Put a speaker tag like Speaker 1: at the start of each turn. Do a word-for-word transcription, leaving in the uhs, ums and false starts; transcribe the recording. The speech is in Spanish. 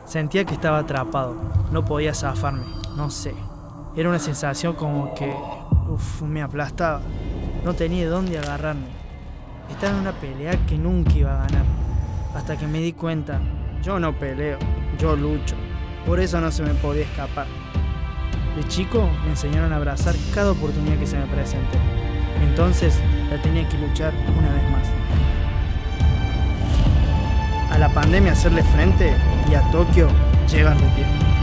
Speaker 1: Sentía que estaba atrapado, no podía zafarme, no sé. Era una sensación como que, uff, me aplastaba. No tenía de dónde agarrarme. Estaba en una pelea que nunca iba a ganar. Hasta que me di cuenta, yo no peleo, yo lucho. Por eso no se me podía escapar. De chico me enseñaron a abrazar cada oportunidad que se me presente. Entonces la tenía que luchar una vez más. A la pandemia hacerle frente y a Tokio llegan de pie.